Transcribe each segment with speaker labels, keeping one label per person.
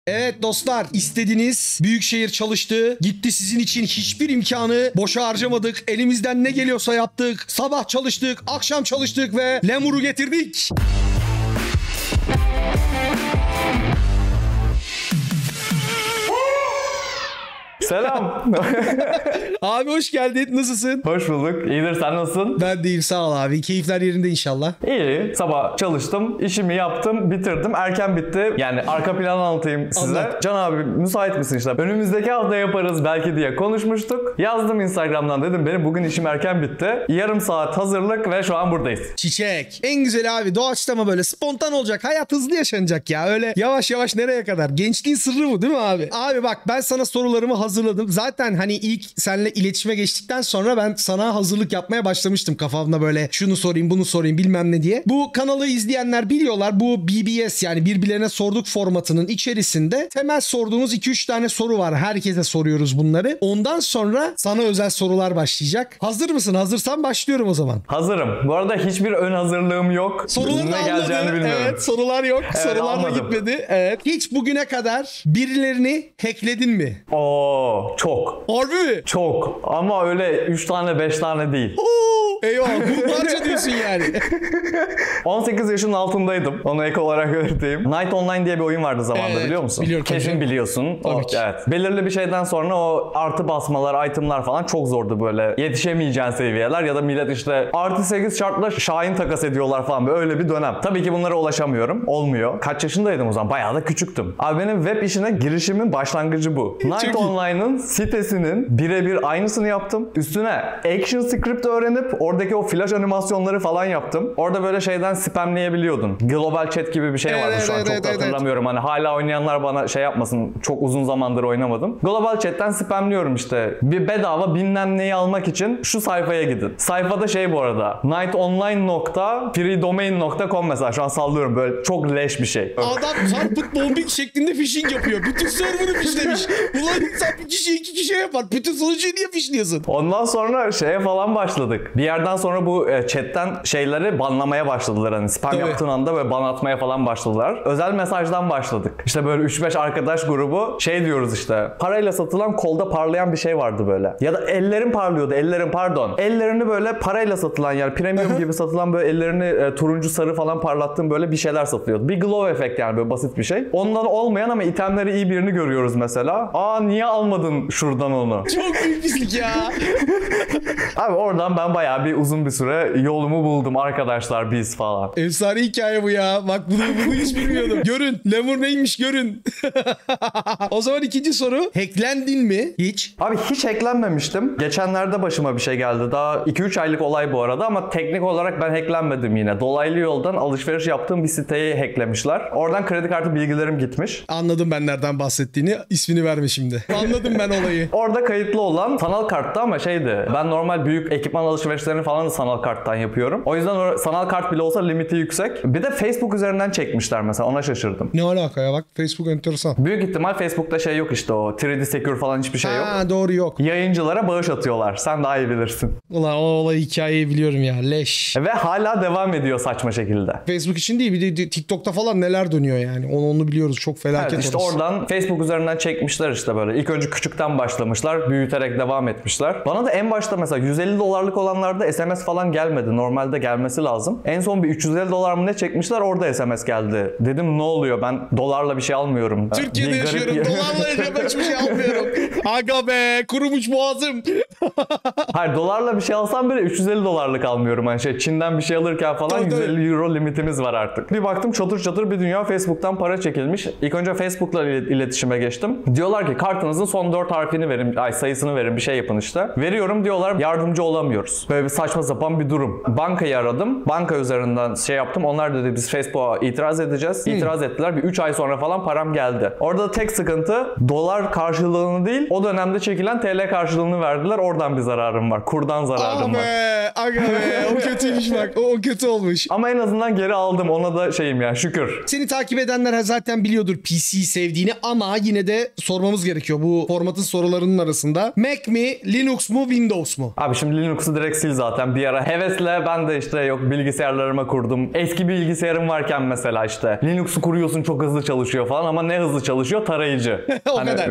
Speaker 1: Evet dostlar, istediğiniz Büyükşehir çalıştı. Gitti sizin için, hiçbir imkanı boşa harcamadık. Elimizden ne geliyorsa yaptık. Sabah çalıştık, akşam çalıştık ve Lemur'u getirdik.
Speaker 2: Selam.
Speaker 1: Abi hoş geldin. Nasılsın?
Speaker 2: Hoş bulduk. İyidir, sen nasılsın?
Speaker 1: Ben deyim, sağ ol abi. Keyifler yerinde inşallah.
Speaker 2: İyi. Sabah çalıştım. İşimi yaptım. Bitirdim. Erken bitti. Yani arka planı anlatayım size.
Speaker 1: Anlat.
Speaker 2: Can abi müsait misin işte? Önümüzdeki hafta yaparız belki diye konuşmuştuk. Yazdım Instagram'dan, dedim benim bugün işim erken bitti. Yarım saat hazırlık ve şu an buradayız.
Speaker 1: Çiçek. En güzel abi. Doğaçlama böyle spontan olacak. Hayat hızlı yaşanacak ya. Öyle yavaş yavaş nereye kadar? Gençliğin sırrı bu değil mi abi? Abi bak, ben sana sorularımı hazırladım. Zaten hani ilk seninle iletişime geçtikten sonra ben sana hazırlık yapmaya başlamıştım kafamda, böyle şunu sorayım bunu sorayım bilmem ne diye. Bu kanalı izleyenler biliyorlar, bu BBS yani birbirlerine sorduk formatının içerisinde temel sorduğumuz 2-3 tane soru var. Herkese soruyoruz bunları. Ondan sonra sana özel sorular başlayacak. Hazır mısın? Hazırsan başlıyorum o zaman.
Speaker 2: Hazırım. Bu arada hiçbir ön hazırlığım yok.
Speaker 1: Soruları
Speaker 2: ne geleceğini bilmiyorum.
Speaker 1: Evet, sorular yok.
Speaker 2: Evet,
Speaker 1: Sorular da
Speaker 2: almadım.
Speaker 1: gitmedi. Evet. Hiç bugüne kadar birilerini hackledin mi?
Speaker 2: Oo, çok.
Speaker 1: Harbi mi?
Speaker 2: Çok. Ama öyle 3 tane 5 tane değil.
Speaker 1: Oo, eyvah. Bunlarca diyorsun yani.
Speaker 2: 18 yaşının altındaydım. Onu ek olarak belirteyim. Night Online diye bir oyun vardı zamanında,
Speaker 1: Evet,
Speaker 2: biliyor musun?
Speaker 1: biliyorum,
Speaker 2: Kesin
Speaker 1: tabii.
Speaker 2: biliyorsun.
Speaker 1: Tabii ki.
Speaker 2: Evet. Belirli bir şeyden sonra o artı basmalar, itemlar falan çok zordu böyle. Yetişemeyeceğin seviyeler ya da millet işte artı 8 şartla Şahin takas ediyorlar falan. Böyle bir dönem. Tabii ki bunlara ulaşamıyorum. Olmuyor. Kaç yaşındaydım o zaman? Bayağı da küçüktüm. Abi benim web işine girişimin başlangıcı bu. Night
Speaker 1: iyi.
Speaker 2: Online'ın sitesinin birebir aynısını yaptım. Üstüne Action Script öğrenip oradaki o flash animasyonları falan yaptım. Orada böyle şeyden spamleyebiliyordun. Global Chat gibi bir şey vardı,
Speaker 1: Evet,
Speaker 2: şu an
Speaker 1: evet,
Speaker 2: çok da
Speaker 1: evet,
Speaker 2: hatırlamıyorum. Hani hala oynayanlar bana şey yapmasın, çok uzun zamandır oynamadım. Global Chat'ten spamliyorum işte. Bir bedava bilmem neyi almak için şu sayfaya gidin. Sayfada şey bu arada, nightonline.freedomain.com mesela, şu an sallıyorum, böyle çok leş bir şey.
Speaker 1: Adam carpet bombing şeklinde phishing yapıyor. Bütün server'ı fishlemiş. Ulan insan bir kişiye 2 kişiye yapar. Bütün sonucuyu niye fishliyorsun?
Speaker 2: Ondan sonra şeye falan başladık. Bir yerden sonra bu chatten şeyleri banlamaya başladılar. Hani spam
Speaker 1: Tabii.
Speaker 2: yaptığın anda böyle ban atmaya falan başladılar. Özel mesajdan başladık. İşte böyle 3-5 arkadaş grubu şey diyoruz işte. Parayla satılan kolda parlayan bir şey vardı böyle. Ya da ellerin parlıyordu. Ellerini böyle parayla satılan, yani premium gibi satılan, böyle ellerini turuncu sarı falan parlattığım böyle bir şeyler satılıyordu. Bir glow efekt, yani böyle basit bir şey. Ondan olmayan ama itemleri iyi birini görüyoruz mesela. Aa, niye almadın şuradan onu?
Speaker 1: Çok büyük pislik ya.
Speaker 2: Abi oradan ben bayağı bir uzun bir süre yolumu buldum, arkadaşlar biz falan.
Speaker 1: Efsane hikaye bu ya. Bak bunu hiç bilmiyordum. Görün. Lemur neymiş görün. O zaman ikinci soru. Hacklendin mi hiç?
Speaker 2: Abi hiç hacklenmemiştim. Geçenlerde başıma bir şey geldi. Daha 2-3 aylık olay bu arada, ama teknik olarak ben hacklenmedim yine. Dolaylı yoldan alışveriş yaptığım bir siteyi hacklemişler. Oradan kredi kartı bilgilerim gitmiş.
Speaker 1: Anladım ben nereden bahsettiğini. İsmini verme şimdi. Anladım ben olayı.
Speaker 2: Orada kayıtlı olan sanal karttı ama şeydi. Ben normal büyük ekipman alışverişlerini falan da sanal karttan yapıyorum. O yüzden sanal kart bile olsa limiti yüksek. Bir de Facebook üzerinden çekmişler mesela, ona şaşırdım.
Speaker 1: Ne alaka ya, bak Facebook enteresan.
Speaker 2: Büyük ihtimal Facebook'ta şey yok işte, o 3D Secure falan hiçbir şey yok.
Speaker 1: Ha, doğru, yok.
Speaker 2: Yayıncılara bağış atıyorlar. Sen daha iyi bilirsin.
Speaker 1: Ulan o olay hikayeyi biliyorum ya, leş.
Speaker 2: Ve hala devam ediyor saçma şekilde.
Speaker 1: Facebook için değil, bir de TikTok'ta falan neler dönüyor yani. Onu biliyoruz, çok felaket
Speaker 2: Evet, işte
Speaker 1: orası.
Speaker 2: oradan Facebook üzerinden çekmişler işte böyle. İlk önce küçükten başlamışlar, büyüterek devam etmişler. Bana da en başta mesela 150 dolarlık olanlarda SMS falan gelmedi. Normalde gelmesi lazım. En son bir 350 dolar mı ne çekmişler, orada SMS geldi. Dedim ne oluyor, ben dolarla bir şey almıyorum.
Speaker 1: Türkiye'de
Speaker 2: Bir garip
Speaker 1: yaşıyorum.
Speaker 2: yer-
Speaker 1: Dolarla yaşıyorum. Hiçbir şey almıyorum. Aga be, kurumuş boğazım.
Speaker 2: Hayır, dolarla bir şey alsam bile 350 dolarlık almıyorum. Hani şey, Çin'den bir şey alırken falan
Speaker 1: Tabii,
Speaker 2: 150 euro limitimiz var artık. Bir baktım çatır çatır bir dünya Facebook'tan para çekilmiş. İlk önce Facebook'la iletişime geçtim. Diyorlar ki kartınızın son 4 harfini verin, sayısını verin, bir şey yapın işte. Veriyorum diyorlar, yardımcı olamıyoruz. Böyle bir saçma sapan bir durum. Bankayı aradım. Banka üzerinden şey yaptım. Onlar dedi biz Facebook'a itiraz edeceğiz. İtiraz ettiler. Bir 3 ay sonra falan param geldi. Orada da tek sıkıntı dolar karşılığını değil, o dönemde çekilen TL karşılığını verdiler. Oradan bir zararım var. Kurdan zararım var.
Speaker 1: Aga be, o kötüymüş bak. O kötü olmuş.
Speaker 2: Ama en azından geri aldım. Ona da şeyim ya, şükür.
Speaker 1: Seni takip edenler zaten biliyordur PC'yi sevdiğini, ama yine de sormamız gerekiyor bu formatın sorularının arasında. Mac mi, Linux mu, Windows mu?
Speaker 2: Abi şimdi Linux'u direkt sil zaten. Bir ara hevesle ben de işte yok bilgisayarlarıma kurdum. Eski bilgisayarım varken mesela işte Linux'u kuruyorsun, çok hızlı çalışıyor falan ama ne hızlı çalışıyor? Tarayıcı.
Speaker 1: O kadar.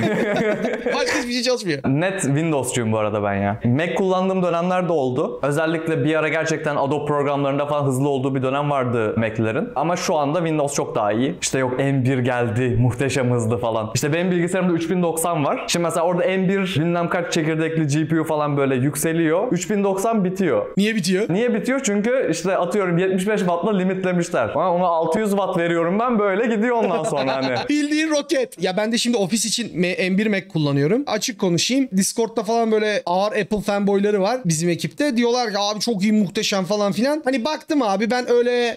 Speaker 1: Başka hiçbir şey çalışmıyor.
Speaker 2: Net Windows'cuyum bu arada ben ya. Mac kullandığım dönemler de oldu. Özellikle bir ara gerçekten Adobe programlarında falan hızlı olduğu bir dönem vardı Mac'lerin. Ama şu anda Windows çok daha iyi. İşte yok M1 geldi, muhteşem hızlı falan. İşte benim bilgisayarımda 3090 var. Şimdi mesela orada M1 bilmem kaç çekirdekli GPU falan böyle yükseliyor. 3090 bitiyor.
Speaker 1: Niye bitiyor?
Speaker 2: Niye bitiyor? Çünkü işte atıyorum 75 wattla limitlemişler. Ona 600 watt veriyorum ben, böyle gidiyor ondan sonra hani.
Speaker 1: Bildiğin roket. Ya ben de şimdi ofis için M1 Mac kullanıyorum. Açık konuşayım. Discord'da falan böyle ağır Apple fanboyları var bizim ekipte. Diyorlar ki abi çok iyi, muhteşem falan filan. Hani baktım abi, ben öyle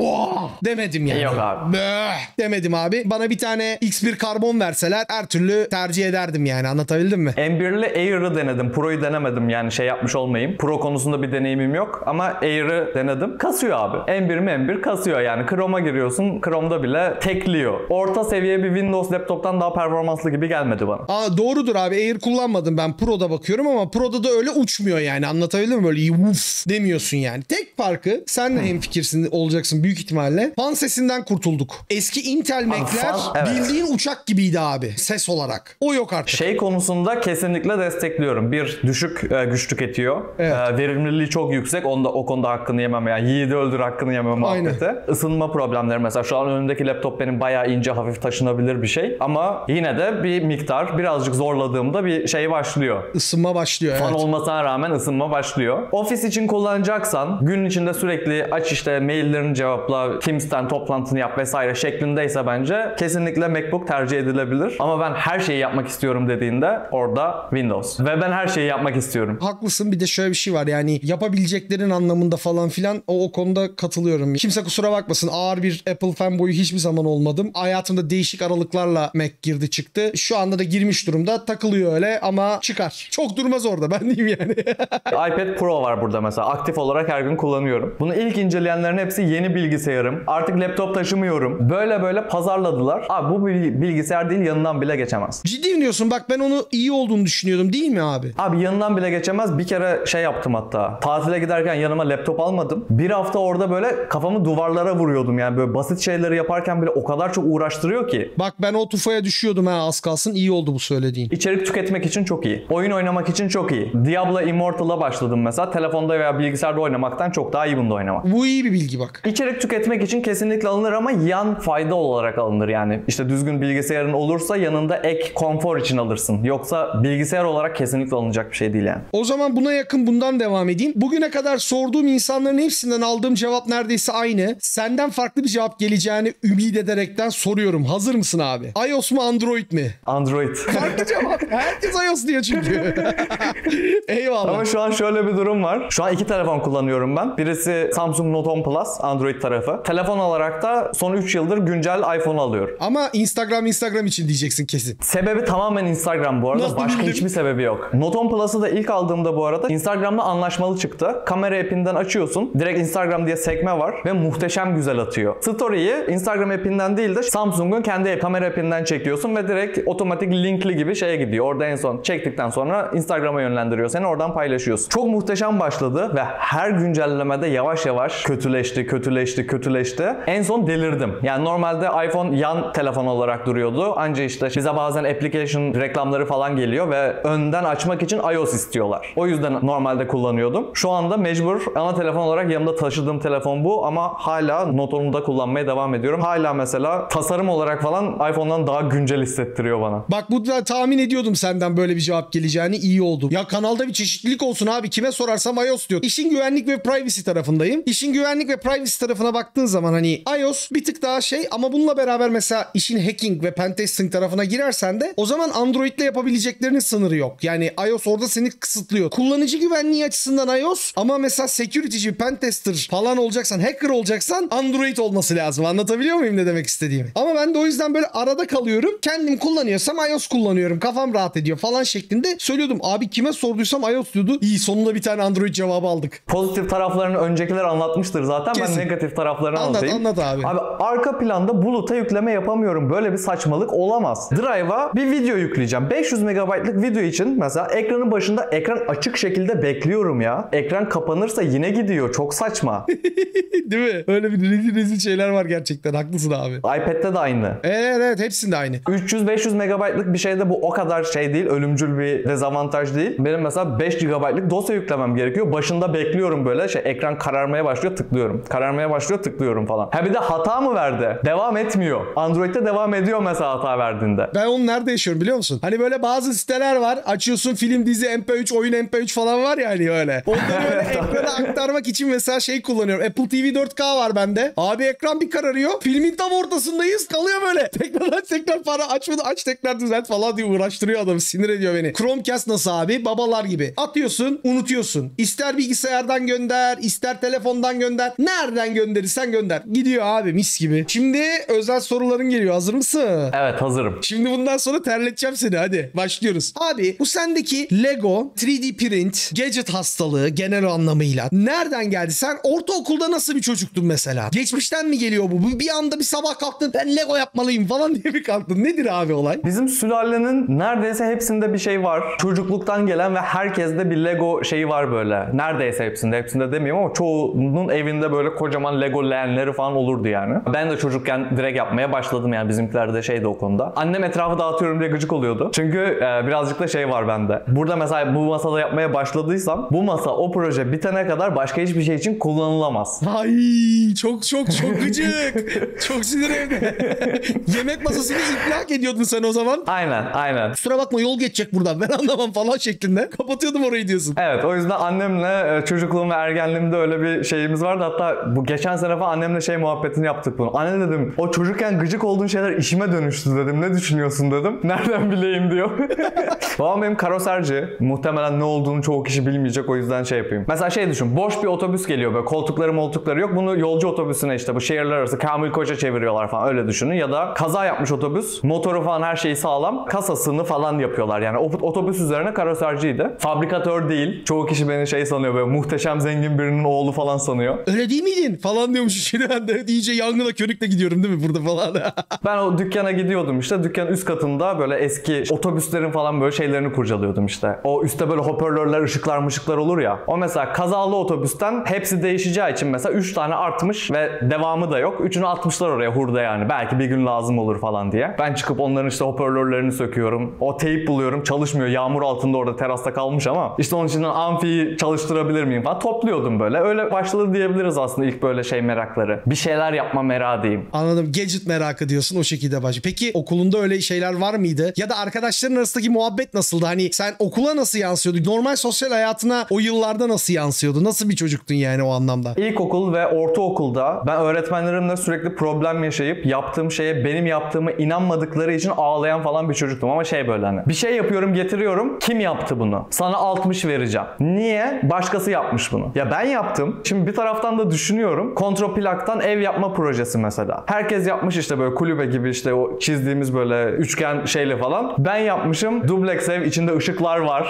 Speaker 1: demedim yani.
Speaker 2: Yok abi.
Speaker 1: Demedim abi. Bana bir tane X1 karbon verseler her türlü tercih ederdim yani. Anlatabildim mi?
Speaker 2: M1'li Air'ı denedim. Pro'yu denemedim yani, şey yapmış olmayayım. Pro konusunda bir deneyimim yok ama Air'ı denedim. Kasıyor abi. M1 kasıyor yani. Chrome'a giriyorsun. Chrome'da bile tekliyor. Orta seviye bir Windows laptoptan daha performanslı gibi gelmedi bana.
Speaker 1: Doğrudur abi. Air kullanmadım ben. Pro'da bakıyorum ama Pro'da da öyle uçmuyor yani. Anlatabildim mi? Böyle uf demiyorsun yani. Tek farkı, senle hemfikirsin olacaksın büyük ihtimalle. Fan sesinden kurtulduk. Eski Intel Mac'ler
Speaker 2: evet,
Speaker 1: bildiğin uçak gibiydi abi ses olarak. O yok artık.
Speaker 2: Şey konusunda kesinlikle destekliyorum. Bir, düşük güç tüketiyor.
Speaker 1: Evet.
Speaker 2: Verimliliği çok yüksek. O konuda hakkını yemem yani. Yiğidi öldür hakkını yemem muhabbeti. Isınma problemleri mesela. Şu an önümdeki laptop benim bayağı ince, hafif taşınabilir bir şey. Ama yine de bir miktar, birazcık zorladığımda bir şey başlıyor.
Speaker 1: Isınma başlıyor.
Speaker 2: Fan
Speaker 1: evet.
Speaker 2: olmasına rağmen ısınma başlıyor. Ofis için kullanacaksan, gün içinde sürekli aç işte maillerini cevapla, Teams'ten toplantını yap vesaire şeklindeyse bence kesinlikle MacBook tercih edilebilir. Ama ben her şeyi yapmak istiyorum dediğinde orada Windows. Ve ben her şeyi yapmak istiyorum.
Speaker 1: Haklısın. Bir de şöyle bir şey var yani, yapabileceklerin anlamında falan filan o konuda katılıyorum. Kimse kusura bakmasın, ağır bir Apple fanboyu hiçbir zaman olmadım. Hayatımda değişik aralıklarla Mac girdi çıktı. Şu anda da girmiş durumda, takılıyor öyle ama çıkar. Çok durmaz orada, ben diyeyim yani.
Speaker 2: iPad Pro var burada mesela. Aktif olarak her gün kullanıyorum. Bunu ilk inceleyenlerin hepsi yeni bilgisayarım, artık laptop taşımıyorum, böyle pazarladılar. Abi bu bilgisayar değil, yanından bile geçemez.
Speaker 1: Ciddi mi diyorsun? Bak ben onu iyi olduğunu düşünüyordum, değil mi abi?
Speaker 2: Abi yanından bile geçemez. Bir kere şey yaptım hatta. Tatile giderken yanıma laptop almadım. Bir hafta orada böyle kafamı duvarlara vuruyordum. Yani böyle basit şeyleri yaparken bile o kadar çok uğraştırıyor ki.
Speaker 1: Bak ben o tufaya düşüyordum ha, az kalsın. İyi oldu bu söylediğin.
Speaker 2: İçerik tüketmek için çok iyi. Oyun oynamak için çok iyi. Diablo Immortal'a başladım mesela. Telefonda veya bilgisayarda oynamaktan çok daha iyi bunda oynamak.
Speaker 1: Bu iyi bir bilgi bak.
Speaker 2: İçerik tüketmek için kesinlikle alınır ama yan fayda olarak alınır yani. İşte düzgün bilgisayarın olursa yanında ek konfor için alırsın. Yoksa bilgisayar olarak kesinlikle alınacak bir şey değil yani.
Speaker 1: O zaman buna yakın bundan devam edeyim. Bugüne kadar sorduğum insanların hepsinden aldığım cevap neredeyse aynı. Senden farklı bir cevap geleceğini ümit ederekten soruyorum. Hazır mısın abi? iOS mu Android mi?
Speaker 2: Android.
Speaker 1: Farklı cevap. Herkes iOS diyor çünkü. Eyvallah.
Speaker 2: Ama şu an şöyle bir durum var. Şu an iki telefon kullanıyorum ben. Birisi Samsung Note 10 Plus, Android tarafı. Telefon olarak da son 3 yıldır güncel iPhone alıyorum.
Speaker 1: Ama Instagram için diyeceksin kesin.
Speaker 2: Sebebi tamamen Instagram bu arada.
Speaker 1: Nasıl
Speaker 2: Başka
Speaker 1: bildim?
Speaker 2: hiçbir sebebi yok. Note 10 Plus'ı da ilk aldığımda bu arada Instagram'la anlaşmalı çıktı. Kamera app'inden açıyorsun. Direkt Instagram diye sekme var ve muhteşem güzel atıyor. Story'yi Instagram app'inden değil de Samsung'un kendi kamera app'inden çekiyorsun ve direkt otomatik linkli gibi şeye gidiyor. Orada en son çektikten sonra Instagram'a yönlendiriyor seni. Oradan paylaşıyorsun. Çok muhteşem başladı ve her güncellemede yavaş yavaş kötüleşti. En son delirdim. Yani normalde iPhone yan telefon olarak duruyordu. Ancak işte bize bazen application reklamları falan geliyor ve önden açmak için iOS istiyorlar. O yüzden normalde kullanıyordum. Şu anda mecbur ana telefon olarak yanımda taşıdığım telefon bu ama hala Note 10'u da kullanmaya devam ediyorum. Hala mesela tasarım olarak falan iPhone'dan daha güncel hissettiriyor bana.
Speaker 1: Bak bu da tahmin ediyordum senden böyle bir cevap geleceğini, iyi oldu. Ya kanalda bir çeşitlilik olsun abi. Kime sorarsam iOS diyor. İşin güvenlik ve privacy tarafındayım. İşin güvenlik ve privacy tarafına baktığın zaman hani iOS bir tık daha şey ama bununla beraber mesela işin hacking ve pentesting tarafına girersen de o zaman Android'le yapabileceklerinin sınırı yok. Yani iOS orada seni kısıtlıyor. Kullanıcı güvenliği açısından iOS ama mesela security'ci, pentester falan olacaksan, hacker olacaksan Android olması lazım. Anlatabiliyor muyum ne demek istediğimi? Ama ben de o yüzden böyle arada kalıyorum. Kendim kullanıyorsam iOS kullanıyorum. Kafam rahat ediyor falan şeklinde söylüyordum. Abi kime sorduysam iOS diyordu. İyi, sonunda bir tane Android cevabı aldık.
Speaker 2: Pozitif taraflarını öncekiler anlatmıştır zaten.
Speaker 1: Kesin.
Speaker 2: Ben negatif taraflarını anlatayım.
Speaker 1: Anlat abi.
Speaker 2: Abi arka planda buluta yükleme yapamıyorum. Böyle bir saçmalık olamaz. Drive'a bir video yükleyeceğim. 500 MB'lık video için mesela ekranın başında ekran açık şekilde bekliyorum ya. Ekran kapanırsa yine gidiyor. Çok saçma.
Speaker 1: Değil mi? Öyle bir rezil şeyler var gerçekten. Haklısın abi.
Speaker 2: iPad'de de aynı.
Speaker 1: Evet hepsinde aynı.
Speaker 2: 300-500 megabaytlık bir şeyde bu o kadar şey değil. Ölümcül bir dezavantaj değil. Benim mesela 5 GB'lık dosya yüklemem gerekiyor. Başında bekliyorum böyle. Ekran kararmaya başlıyor, tıklıyorum. Kararmaya başlıyor, tıklıyorum falan. Ha bir de hata mı verdi? Devam etmiyor. Android'de devam ediyor mesela hata verdiğinde.
Speaker 1: Ben onu nerede yaşıyorum biliyor musun? Hani böyle bazı siteler var. Açıyorsun, film, dizi, MP3, oyun MP3 falan var ya hani öyle. Onları böyle ekrana aktarmak için mesela şey kullanıyorum. Apple TV 4K var bende. Abi ekran bir kararıyor. Filmin tam ortasındayız. Kalıyor böyle. Tekrar aç, tekrar para açmadı. Aç tekrar düzelt falan diye uğraştırıyor adamı. Sinir ediyor beni. Chromecast nasıl abi? Babalar gibi. Atıyorsun, unutuyorsun. İster bilgisayardan gönder, ister telefondan gönder. Nereden gönderirsen gönder. Gidiyor abi mis gibi. Şimdi özel soruların geliyor. Hazır mısın?
Speaker 2: Evet, hazırım.
Speaker 1: Şimdi bundan sonra terleteceğim seni. Hadi başlıyoruz. Abi bu sendeki Lego 3D print gadget hastalığı genel anlamıyla nereden geldi? Sen ortaokulda nasıl bir çocuktun mesela? Geçmişten mi geliyor bu? Bir anda bir sabah kalktın, ben Lego yapmalıyım falan diye mi kalktın? Nedir abi olay?
Speaker 2: Bizim sülalenin neredeyse hepsinde bir şey var. Çocukluktan gelen ve herkeste bir Lego şeyi var böyle. Neredeyse hepsinde demiyorum ama çoğunun evinde böyle kocaman Lego leğenleri falan olurdu yani. Ben de çocukken direkt yapmaya başladım yani, bizimkiler de şeydi o konuda. Annem etrafı dağıtıyorum diye gıcık oluyordu. Çünkü birazcık da şey var bende. Burada mesela bu masada yapmaya başladıysam bu masa o proje bitene kadar başka hiçbir şey için kullanılamaz.
Speaker 1: Ay çok gıcık. Çok sinir evde. Yemek masasını iplak ediyordun sen o zaman.
Speaker 2: Aynen.
Speaker 1: Kusura bakma yol geçecek buradan ben anlamam falan şeklinde. Kapatıyordum orayı diyorsun.
Speaker 2: Evet, o yüzden annemle çocukluğum ve ergenliğimde öyle bir şeyimiz vardı. Hatta bu geçen sene falan annemle şey muhabbetini yaptık bunu. Anne dedim, o çocukken gıcık olduğun şeyler işime dönüştü dedim. Ne düşünüyorsun dedim. Nereden bileyim diyor. Babam benim karoserci. Muhtemelen ne olduğunu çoğu kişi bilmeyecek, o yüzden şey yapayım. Mesela şey düşün, boş bir otobüs geliyor böyle, koltukları yok. Bunu yolcu otobüsüne işte bu şehirler arası Kamil Koç'a çeviriyorlar falan, öyle düşünün. Ya da kaza yapmış otobüs. Motoru falan her şeyi sağlam. Kasasını falan yapıyorlar yani. Otobüs üzerine karoserciydi. Fabrikatör değil. Çoğu kişi beni şey sanıyor, böyle muhteşem zengin birinin oğlu falan sanıyor.
Speaker 1: Öyle değil miydin? Falan diyormuş. Şimdi ben de iyice yangına körükle gidiyorum değil mi burada falan.
Speaker 2: Ben o dükkana gidiyordum işte. Dükkanın üst katında böyle eski otobüslerin falan böyle şeylerini kurcalıyordum işte. O üstte böyle hoparlörler, ışıklar olur ya. O mesela kazalı otobüsten hepsi değişeceği için mesela 3 tane artmış ve devamı da yok. 3'ünü atmışlar oraya hurda yani. Belki bir gün lazım olur falan diye. Ben çıkıp onların işte hoparlörlerini söküyorum. O teyp buluyorum. Çalışmıyor. Yağmur altında orada terasta kalmış ama işte onun için amfiyi çalıştırabilir miyim falan. Topluyordum böyle. Öyle başladı diyebiliriz aslında ilk böyle şey merakları. Bir şeyler yapma merakı diyeyim.
Speaker 1: Anladım. Gadget merakı diyorsun, o şekilde başlıyor. Peki okulunda öyle şeyler var mıydı? Ya da arkadaşların arasındaki muhabbet nasıldı? Hani sen okula nasıl yansıyordu? Normal sosyal hayatına o yıllarda nasıl yansıyordu? Nasıl bir çocuktun yani o anlamda?
Speaker 2: İlkokul ve ortaokulda ben öğretmenlerimle sürekli problem yaşayıp yaptığım şeye benim yaptığımı inanmadıkları için ağlayan falan bir çocuktum. Ama şey böyle hani bir şey yapıyorum, getiriyorum. Kim yaptı bunu? Sana 60 vereceğim. Niye? Başkası yapmış bunu. Ya ben yaptım. Şimdi bir taraftan da düşünüyorum. Kontroplaktan ev yapma projesi mesela. Herkes yapmış işte böyle kulübe gibi, işte o çizdiğimiz böyle üçgen şeyle falan. Ben yapmışım. Dubleks ev, içinde ışıklar var.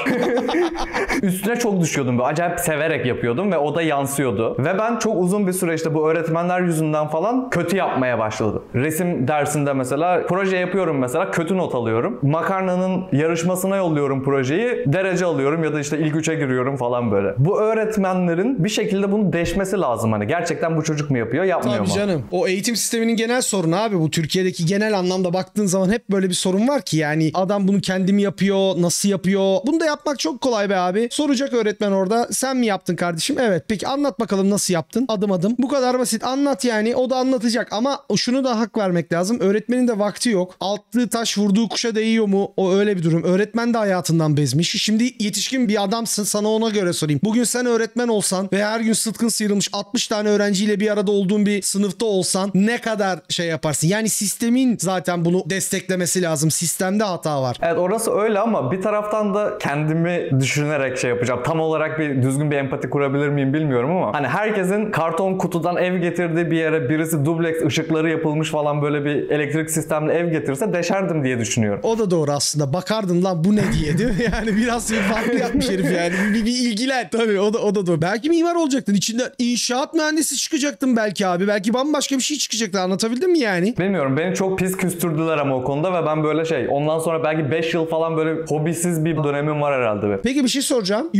Speaker 2: Üstüne çok düşüyordum. Böyle acayip severek yapıyordum ve o da yansıyordu. Ve ben çok uzun bir süre işte bu öğretmenler yüzünden falan kötü yapmaya başladım. Resim dersinde mesela proje yapıyorum, mesela kötü not alıyorum. Makarnanın yarışmasına yolluyorum projeyi. Derece alıyorum ya da işte ilk 3'e giriyorum falan böyle. Bu öğretmenlerin bir şekilde bunu deşmesi lazım hani. Gerçekten bu çocuk mu yapıyor, yapmıyor mu?
Speaker 1: Tabii canım. O eğitim sisteminin genel sorunu abi. Bu Türkiye'deki genel anlamda baktığın zaman hep böyle bir sorun var ki yani adam bunu kendi mi yapıyor, nasıl yapıyor? Bunu da yapmak çok kolay be abi. Soracak öğretmen orada, sen mi yaptın kardeşim? Evet. Peki anlat bakalım nasıl yaptın? Adım adım. Bu kadar basit. Anlat yani. O da anlatacak ama şunu da hak vermek lazım. Öğretmenin de vakti yok. Attığı taş vurduğu kuşa değiyor mu? O öyle bir durum. Öğretmen de hayatından bezmiş. Şimdi yetişkin bir adamsın. Sana ona göre sorayım. Bugün sen öğretmen olsan ve her gün sıtkın sıyrılmış 60 tane öğrenciyle bir arada olduğun bir sınıfta olsan ne kadar şey yaparsın? Yani sistemin zaten bunu desteklemesi lazım. Sistemde hata var.
Speaker 2: Evet, orası öyle ama bir taraftan da kendimi düşünerek şey yapacağım. Tam olarak bir düzgün bir empati kurabilir miyim bilmiyorum ama hani herkesin karton kutudan ev getirdiği bir yere birisi dubleks ışıkları yapılmış falan böyle bir elektrik sistemli ev getirse deşerdim diye düşünüyorum.
Speaker 1: O da doğru aslında. Bakardın lan bu ne diye değil mi? Yani biraz farklı yapmış herif yani. Bir ilgilen. Tabii o da doğru. Belki mimar olacaktın. İçinden inşaat mühendisi çıkacaktın belki abi. Belki bambaşka bir şey çıkacaktı. Anlatabildim mi yani?
Speaker 2: Bilmiyorum. Beni çok pis küstürdüler ama o konuda ve ben böyle ondan sonra belki 5 yıl falan böyle hobisiz bir dönemim var herhalde.
Speaker 1: Peki bir şey soracağım.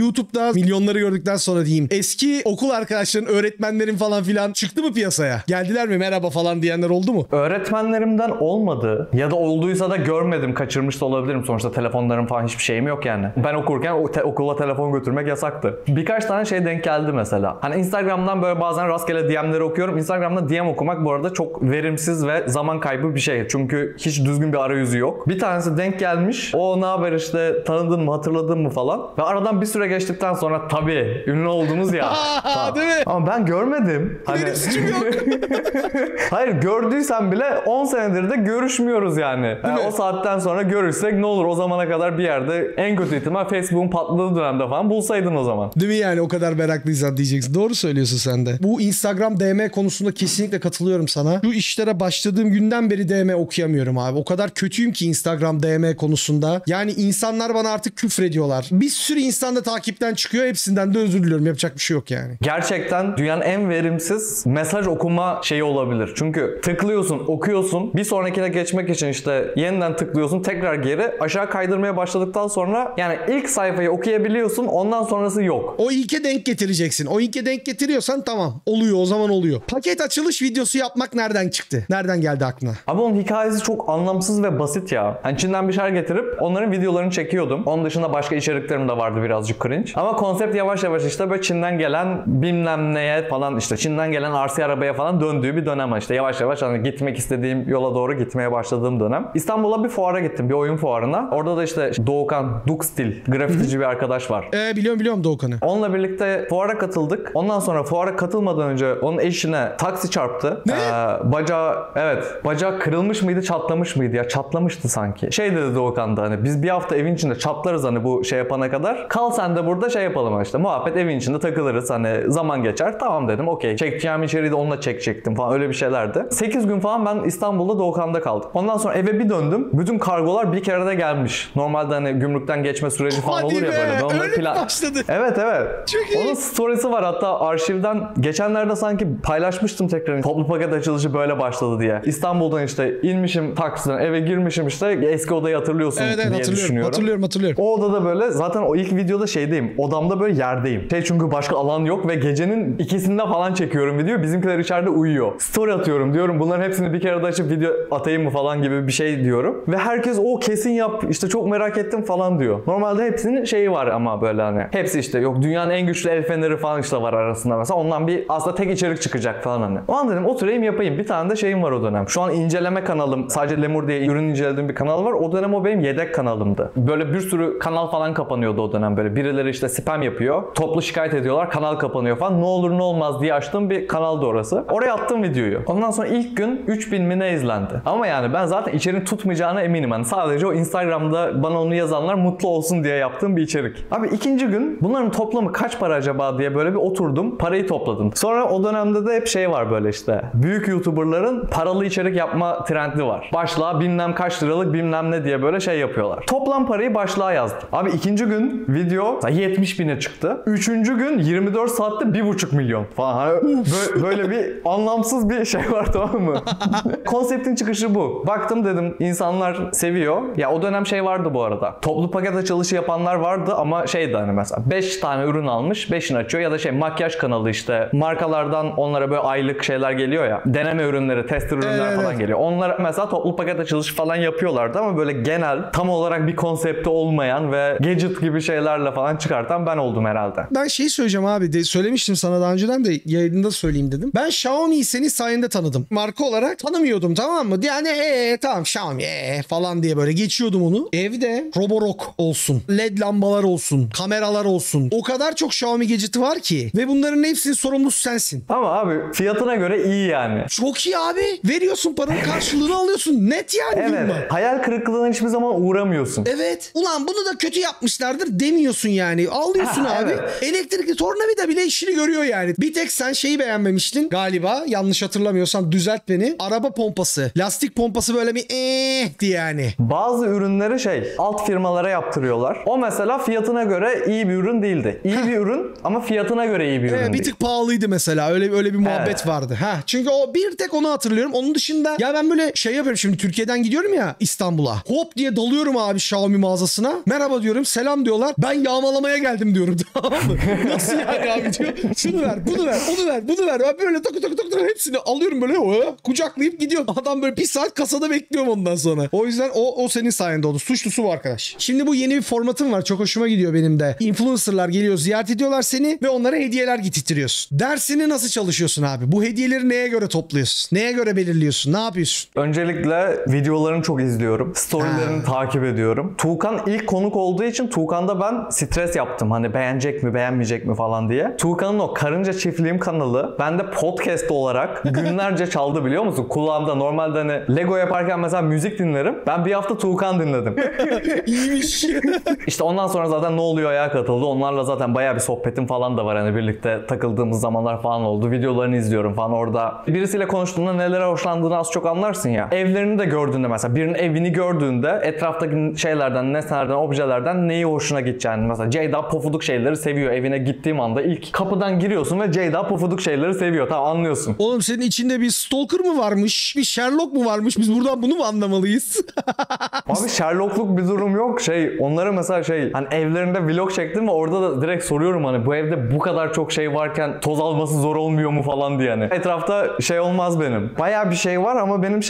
Speaker 1: YouTube'da milyonları gördükten sonra diyeyim. Eski okul arkadaşların, öğretmenlerin falan filan çıktı mı piyasaya? Geldiler mi merhaba falan diyenler oldu mu?
Speaker 2: Öğretmenlerimden olmadı ya da olduysa da görmedim, kaçırmış da olabilirim. Sonuçta telefonlarım falan hiçbir şeyim yok yani. Ben okurken okula telefon götürmek yasaktı. Birkaç tane şey denk geldi mesela. Hani Instagram'dan böyle bazen rastgele DM'leri okuyorum. Instagram'da DM okumak bu arada çok verimsiz ve zaman kaybı bir şey. Çünkü hiç düzgün bir arayüzü yok. Bir tanesi denk gelmiş. O ne haber işte, tanıdın mı, hatırladın mı falan. Ve aradan bir süre geçtikten sonra tabii ünlü oldunuz ya.
Speaker 1: Değil mi?
Speaker 2: Ama ben görmedim.
Speaker 1: Benim suçum yok.
Speaker 2: Hayır, gördüysen bile 10 senedir de görüşmüyoruz yani. O saatten sonra görüşsek ne olur, o zamana kadar bir yerde en kötü ihtimal Facebook'un patladığı dönemde falan bulsaydın o zaman.
Speaker 1: Değil mi yani, o kadar meraklıysan diyeceksin. Doğru söylüyorsun sen de. Bu Instagram DM konusunda kesinlikle katılıyorum sana. Şu işlere başladığım günden beri DM okuyamıyorum abi. O kadar kötüyüm ki Instagram DM konusunda. Yani insanlar bana artık küfrediyorlar. Bir sürü insan da takipten çıkıyor. Hepsinden de özür diliyorum. Yapacak bir şey yok yani.
Speaker 2: Gerçekten dünyanın en verimsiz mesaj okuma şeyi olabilir. Çünkü tıklıyorsun, okuyorsun. Bir sonrakine geçmek için işte yeniden tıklıyorsun. Tekrar geri aşağı kaydırmaya başladıktan sonra yani ilk sayfayı okuyabiliyorsun. Ondan sonrası yok.
Speaker 1: O ilke denk getireceksin. O ilke denk getiriyorsan tamam. Oluyor, o zaman oluyor. Paket açılış videosu yapmak nereden çıktı? Nereden geldi aklına?
Speaker 2: Ama onun hikayesi çok anlamsız ve basit ya. Hani Çin'den bir şeyler getirip onların videolarını çekiyordum. Onun dışında başka içeriklerim de vardı birazcık cringe. Ama konsept yavaş yavaş işte böyle Çin'den gelen bilmem neye falan, işte Çin'den gelen RC arabaya falan döndüğü bir dönem. İşte yavaş yavaş hani gitmek istediğim yola doğru gitmeye başladığım dönem. İstanbul'a bir fuara gittim. Bir oyun fuarına. Orada da işte Doğukan, Dukstil, grafitici bir arkadaş var.
Speaker 1: Biliyorum Doğukan'ı.
Speaker 2: Onunla birlikte fuara katıldık. Ondan sonra fuara katılmadan önce onun eşine taksi çarptı.
Speaker 1: Ne?
Speaker 2: Bacağı kırılmış mıydı, çatlamış mıydı ya? Çatlamıştı sanki. Şey dedi Doğukan da, hani biz bir hafta evin içinde çatlarız hani bu şey yapana kadar. Kal sen de burada şey yapalım işte, muhabbet, evin içinde takılırız, hani zaman geçer. Tamam dedim, okey. Çekeceğim içeriği de onunla çekecektim falan, öyle bir şeylerdi. 8 gün falan ben İstanbul'da Doğukan'da kaldım. Ondan sonra eve bir döndüm. Bütün kargolar bir kere de gelmiş. Normalde hani gümrükten geçme süreci falan olur ya böyle. Ben onları
Speaker 1: öyle başladı.
Speaker 2: Evet.
Speaker 1: Çok iyi.
Speaker 2: Onun storiesi var hatta arşivden. Geçenlerde sanki paylaşmıştım tekrar. Toplu paket açılışı böyle başladı diye. İstanbul'dan işte inmişim taksiden, eve girmişim işte, eski odayı hatırlıyorsun diye düşünüyorum.
Speaker 1: Hatırlıyorum.
Speaker 2: O odada böyle zaten o ilk videoda şeydeyim. Odamda böyle yerdeyim. Çünkü başka alan yok ve gecenin ikisinde falan çekiyorum video. Bizimkiler içeride uyuyor. Story atıyorum diyorum. Bunların hepsini bir kere de açıp video atayım mı falan gibi bir şey diyorum. Ve herkes o kesin yap işte, çok merak ettim falan diyor. Normalde hepsinin şeyi var ama böyle hani. Hepsi işte yok dünyanın en güçlü el feneri falan işte var arasında mesela. Ondan bir aslında tek içerik çıkacak falan hani. O an dedim oturayım yapayım. Bir tane de şeyim var o dönem. Şu an inceleme kanalım. Sadece Lemur diye ürün incelediğim bir kanal var. O dönem o benim yedek kanalımdı. Böyle bir sürü kanal falan kapanıyordu o dönem böyle. Birileri işte spam yapıyor. Toplu şikayet ediyorlar. Kanal kapanıyor falan. Ne olur ne olmaz diye açtığım bir kanaldı orası. Oraya attım videoyu. Ondan sonra ilk gün 3000 mi ne izlendi. Ama yani ben zaten içeriğin tutmayacağına eminim. Hani sadece o Instagram'da bana onu yazanlar mutlu olsun diye yaptığım bir içerik. Abi ikinci gün bunların toplamı kaç para acaba diye böyle bir oturdum. Parayı topladım. Sonra o dönemde de hep şey var böyle işte. Büyük YouTuber'ların paralı içerik yapma trendi var. Başlığa bilmem kaç liralık bilmem ne diye böyle şey yapıyorlar. Toplam parayı başlığa yazdım. Abi ikinci gün video 70 bine çıktı. Üçüncü gün 24 saatte 1,5 milyon falan. Hani böyle bir anlamsız bir şey var, tamam mı? Konseptin çıkışı bu. Baktım dedim insanlar seviyor. Ya o dönem şey vardı bu arada. Toplu paket açılışı yapanlar vardı ama şeydi hani mesela 5 tane ürün almış, 5'ini açıyor ya da şey makyaj kanalı işte markalardan onlara böyle aylık şeyler geliyor ya. Deneme ürünleri, tester ürünler falan geliyor. Onlar mesela toplu paket açılışı falan yapıyorlardı ama böyle genel tam olarak bir konsepti olmayan ve gadget gibi şeylerle falan çıkartan ben oldum herhalde.
Speaker 1: Ben şeyi söyleyeceğim abi, söylemiştim sana daha önceden de yayında söyleyeyim dedim. Ben Xiaomi'yi senin sayende tanıdım. Marka olarak tanımıyordum, tamam mı? Yani tamam Xiaomi falan diye böyle geçiyordum onu. Evde Roborock olsun, LED lambalar olsun, kameralar olsun. O kadar çok Xiaomi gadget'i var ki ve bunların hepsinin sorumlusu sensin.
Speaker 2: Ama abi fiyatına göre iyi yani.
Speaker 1: Çok iyi abi. Veriyorsun, paranın karşılığını alıyorsun. Net yani.
Speaker 2: Evet. Hayal kırıklığına hiçbir zaman uğramıyorsun.
Speaker 1: Evet. Ulan bunu da kötü yapmışlardır demiyorsun yani. Alıyorsun abi. Evet. Elektrikli tornavida bile işini görüyor yani. Bir tek sen şeyi beğenmemiştin galiba. Yanlış hatırlamıyorsam düzelt beni. Araba pompası. Lastik pompası böyle bir diye yani.
Speaker 2: Bazı ürünleri alt firmalara yaptırıyorlar. O mesela fiyatına göre iyi bir ürün değildi. İyi bir ürün ama fiyatına göre iyi bir ürün
Speaker 1: bir tık pahalıydı mesela. Öyle bir muhabbet vardı. Çünkü o bir tek onu hatırlıyorum. Onun dışında ya ben böyle şey yapıyorum. Şimdi Türkiye'den gidiyorum ya İstanbul'a. Hop diye dalıyorum abi Xiaomi mağazasına. Merhaba diyorum. Selam diyorlar. Ben bağlamaya geldim diyorum, tamam mı? Nasıl yani abi diyor. Şunu ver, bunu ver, onu ver, bunu ver. Ben böyle takı takı takı hepsini alıyorum böyle kucaklayıp gidiyorum. Adam böyle bir saat kasada bekliyorum ondan sonra. O yüzden o senin sayende oldu. Suçlusu bu arkadaş. Şimdi bu yeni bir formatım var. Çok hoşuma gidiyor benim de. Influencer'lar geliyor, ziyaret ediyorlar seni ve onlara hediyeler getirtiyorsun. Dersini nasıl çalışıyorsun abi? Bu hediyeleri neye göre topluyorsun? Neye göre belirliyorsun? Ne yapıyorsun?
Speaker 2: Öncelikle videolarını çok izliyorum. Storylerini takip ediyorum. Tuğkan ilk konuk olduğu için Tuğkan'da ben stres yaptım. Hani beğenecek mi, beğenmeyecek mi falan diye. Tuğkan'ın o Karınca Çiftliğim kanalı bende podcast olarak günlerce çaldı, biliyor musun? Kulağımda normalde hani Lego yaparken mesela müzik dinlerim. Ben bir hafta Tuğkan dinledim.
Speaker 1: İyiymiş.
Speaker 2: İşte ondan sonra zaten Ne Oluyor Ayağa katıldı. Onlarla zaten bayağı bir sohbetim falan da var. Hani birlikte takıldığımız zamanlar falan oldu. Videolarını izliyorum falan orada. Birisiyle konuştuğunda nelere hoşlandığını az çok anlarsın ya. Evlerini de gördüğünde mesela birinin evini gördüğünde etraftaki şeylerden, nesnelerden, objelerden neyi hoşuna gideceğini. Mesela Ceyda pofuduk şeyleri seviyor. Evine gittiğim anda ilk kapıdan giriyorsun ve Ceyda pofuduk şeyleri seviyor. Tamam, anlıyorsun.
Speaker 1: Oğlum senin içinde bir stalker mı varmış? Bir Sherlock mu varmış? Biz buradan bunu mu anlamalıyız?
Speaker 2: Abi Sherlockluk bir durum yok. Onlara mesela hani evlerinde vlog çektim ve orada da direkt soruyorum hani bu evde bu kadar çok şey varken toz alması zor olmuyor mu falan diye hani. Etrafta olmaz benim. Bayağı bir şey var ama benim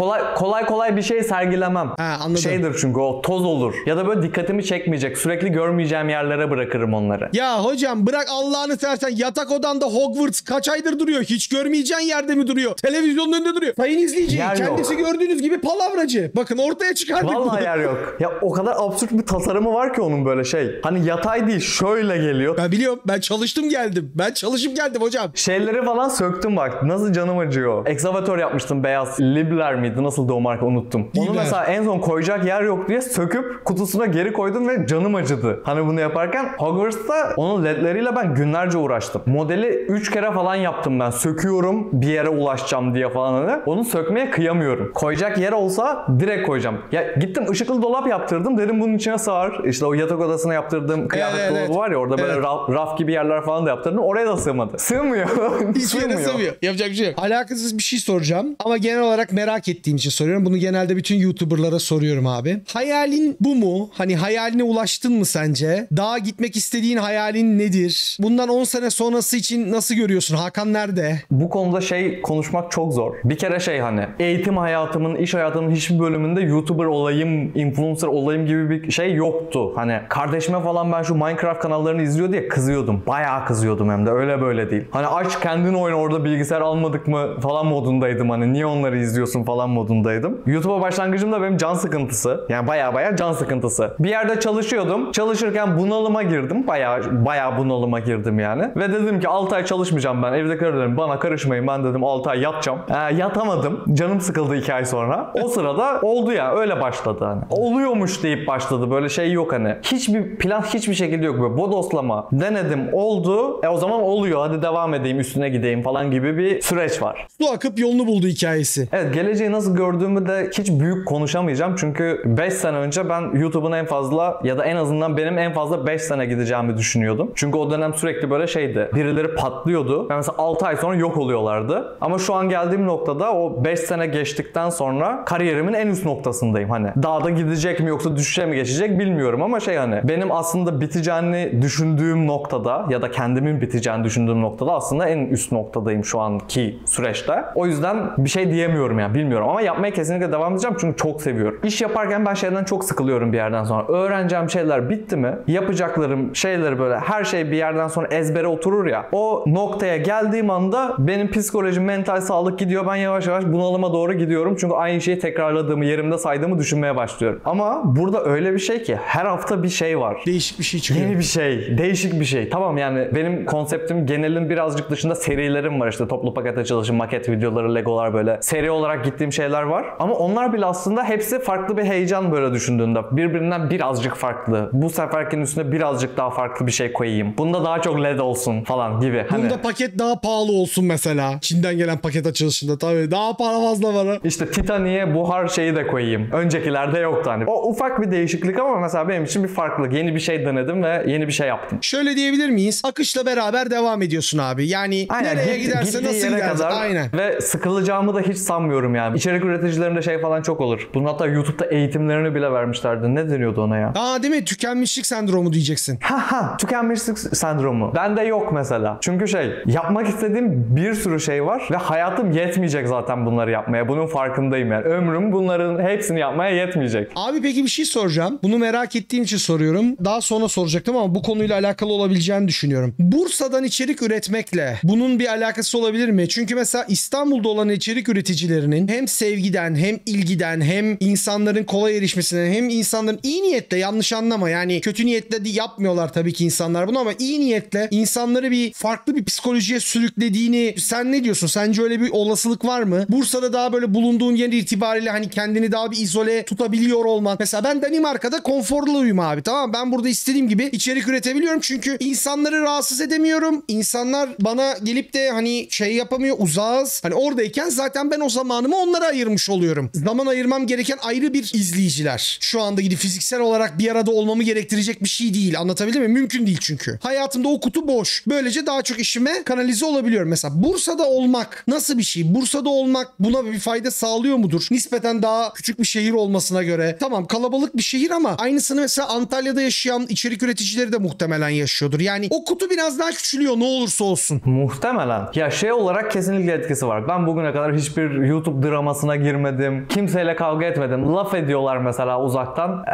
Speaker 2: kolay bir şey sergilemem.
Speaker 1: Ha, anladım.
Speaker 2: Şeydir çünkü o toz olur. Ya da böyle dikkatimi çekmeyecek. Sürekli görmeyeceğim yerlere bırakırım onları.
Speaker 1: Ya hocam bırak Allah'ını seversen, yatak odanda Hogwarts kaç aydır duruyor? Hiç görmeyeceğin yerde mi duruyor? Televizyonun önünde duruyor. Sayın izleyici,
Speaker 2: Yer
Speaker 1: kendisi
Speaker 2: yok.
Speaker 1: gördüğünüz gibi palavracı. Bakın ortaya çıkardık bunu.
Speaker 2: Vallahi yer yok. Ya o kadar absürt bir tasarımı var ki onun böyle Hani yatay değil, şöyle geliyor.
Speaker 1: Ben biliyorum. Ben çalıştım geldim. Ben çalışıp geldim hocam.
Speaker 2: Şeyleri falan söktüm bak. Nasıl canım acıyor. Ekskavatör yapmıştım beyaz. Libler miydi? Nasıldı o marka? Unuttum.
Speaker 1: Liebler.
Speaker 2: Onu mesela en son koyacak yer yok diye söküp kutusuna geri koydum ve canım acıdı. Hani bunu yaparken Hogwarts'ta onun ledleriyle ben günlerce uğraştım. Modeli 3 kere falan yaptım ben. Söküyorum bir yere ulaşacağım diye falan hani. Onu sökmeye kıyamıyorum. Koyacak yer olsa direkt koyacağım. Ya gittim ışıklı dolap yaptırdım. Dedim bunun içine sığar. İşte o yatak odasına yaptırdığım kıyafet dolabı var ya orada böyle raf gibi yerler falan da yaptırdım. Oraya da sığmadı. Sığmıyor.
Speaker 1: Hiçbir yere sığmıyor. Yapacak bir şey yok. Alakasız bir şey soracağım ama genel olarak merak ettiğim için soruyorum. Bunu genelde bütün YouTuber'lara soruyorum abi. Hayalin bu mu? Hani hayaline ulaştın mı sence? Daha gitmek istediğin hayalin nedir? Bundan 10 sene sonrası için nasıl görüyorsun? Hakan nerede?
Speaker 2: Bu konuda konuşmak çok zor. Bir kere hani eğitim hayatımın, iş hayatımın hiçbir bölümünde YouTuber olayım, influencer olayım gibi bir şey yoktu. Hani kardeşime falan ben şu Minecraft kanallarını izliyor diye kızıyordum. Bayağı kızıyordum hem de öyle böyle değil. Hani aç kendin oyna orada bilgisayar almadık mı falan modundaydım. Hani niye onları izliyorsun falan modundaydım. YouTube'a başlangıcım da benim can sıkıntısı. Yani bayağı can sıkıntısı. Bir yerde çalışıyordum. Çalışırken bunalıma girdim. Bayağı bunalıma girdim yani. Ve dedim ki 6 ay çalışmayacağım ben. Evdekiler dedim bana karışmayın. Ben dedim 6 ay yatacağım. Yatamadım. Canım sıkıldı 2 ay sonra. O sırada oldu ya. Öyle başladı hani. Oluyormuş deyip başladı. Böyle yok hani. Hiçbir plan hiçbir şekilde yok. Böyle bodoslama. Denedim oldu. O zaman oluyor. Hadi devam edeyim üstüne gideyim falan gibi bir süreç var.
Speaker 1: Su akıp yolunu buldu hikayesi.
Speaker 2: Evet, geleceği nasıl gördüğümü de hiç büyük konuşamayacağım. Çünkü 5 sene önce ben YouTube'un en fazla ya da en azından benim en fazla 5 sene gideceğimi düşünüyordum. Çünkü o dönem sürekli böyle birileri patlıyordu. Yani mesela 6 ay sonra yok oluyorlardı. Ama şu an geldiğim noktada o 5 sene geçtikten sonra kariyerimin en üst noktasındayım. Hani daha da gidecek mi yoksa düşüşe mi geçecek bilmiyorum ama hani benim aslında biteceğini düşündüğüm noktada ya da kendimin biteceğini düşündüğüm noktada aslında en üst noktadayım şu anki süreçte. O yüzden bir şey diyemiyorum yani bilmiyorum ama yapmaya kesinlikle devam edeceğim çünkü çok seviyorum. İş yaparken ben şeyden çok sıkılıyorum bir yerden sonra. Öğreneceğim şeyler bitti mi? Yapacaklarım şeyleri böyle her şey bir yerden sonra ezbere oturur ya. O noktaya geldiğim anda benim psikolojim, mental sağlık gidiyor. Ben yavaş yavaş bunalıma doğru gidiyorum. Çünkü aynı şeyi tekrarladığımı, yerimde saydığımı düşünmeye başlıyorum. Ama burada öyle bir şey ki her hafta bir şey var.
Speaker 1: Değişik bir şey çıkıyor.
Speaker 2: Yeni bir şey, değişik bir şey. Tamam yani benim konseptim genelin birazcık dışında serilerim var işte toplu paket açılışı, maket videoları, legolar böyle seri olarak gittiğim şeyler var. Ama onlar bile aslında hepsi farklı bir heyecan böyle düşündüğünde. Birbirinden birazcık farklı. Bu seferkinin üstüne birazcık daha farklı bir şey koyayım. Bunda daha çok LED olsun falan gibi.
Speaker 1: Bunda paket daha pahalı olsun mesela. Çin'den gelen paket açılışında tabii. Daha para fazla var.
Speaker 2: İşte Titanic'e buhar şeyi de koyayım. Öncekilerde yoktu hani. O ufak bir değişiklik ama mesela benim için bir farklılık. Yeni bir şey denedim ve yeni bir şey yaptım.
Speaker 1: Şöyle diyebilir miyiz? Akışla beraber devam ediyorsun abi. Yani
Speaker 2: aynen,
Speaker 1: nereye giderse nasıl giderse. Aynen.
Speaker 2: Ve sıkılacağımı da hiç sanmıyorum yani. İçerik üreticilerinde falan çok olur. Bunun hatta YouTube'da eğitimlerini bile vermişlerdi. Ne deniyordu ona ya?
Speaker 1: Değil mi? Tükenmişlik sendromu sendromu diyeceksin.
Speaker 2: Tükenmişlik sendromu. Bende yok mesela. Çünkü yapmak istediğim bir sürü şey var ve hayatım yetmeyecek zaten bunları yapmaya. Bunun farkındayım yani. Ömrüm bunların hepsini yapmaya yetmeyecek.
Speaker 1: Abi peki bir şey soracağım. Bunu merak ettiğim için soruyorum. Daha sonra soracaktım ama bu konuyla alakalı olabileceğini düşünüyorum. Bursa'dan içerik üretmekle bunun bir alakası olabilir mi? Çünkü mesela İstanbul'da olan içerik üreticilerinin hem sevgiden hem ilgiden hem insanların kolay erişmesinden hem insanların iyi niyetle, yanlış anlama yani kötü niyetle de yapmıyorlar tabii ki insanlar bunu, ama iyi niyetle insanları bir farklı bir psikolojiye sürüklediğini sen ne diyorsun? Sence öyle bir olasılık var mı? Bursa'da daha böyle bulunduğun yer itibariyle hani kendini daha bir izole tutabiliyor olman. Mesela ben Danimarka'da konforluyum abi, tamam mı? Ben burada istediğim gibi içerik üretebiliyorum çünkü insanları rahatsız edemiyorum. İnsanlar bana gelip de hani yapamıyor, uzağız. Hani oradayken zaten ben o zamanımı onlara ayırmış oluyorum. Zaman ayırmam gereken ayrı bir izleyiciler. Şu anda gidip fiziksel olarak bir arada olmamı gerektirecek bir şey değil. Anlatabildim mi? Mümkün değil çünkü. Hayatımda o kutu boş. Böylece daha çok işime kanalize olabiliyorum. Mesela Bursa'da olmak nasıl bir şey? Bursa'da olmak buna bir fayda sağlıyor mudur? Nispeten daha küçük bir şehir olmasına göre. Tamam, kalabalık bir şehir ama aynısını mesela Antalya'da yaşayan içerik üreticileri de muhtemelen yaşıyordur. Yani o kutu biraz daha küçülüyor ne olursa olsun.
Speaker 2: Muhtemelen. Ya olarak kesinlikle etkisi var. Ben bugüne kadar hiçbir YouTube dramasına girmedim. Kimseyle kavga etmedim. Laf ediyorlar mesela uzaktan.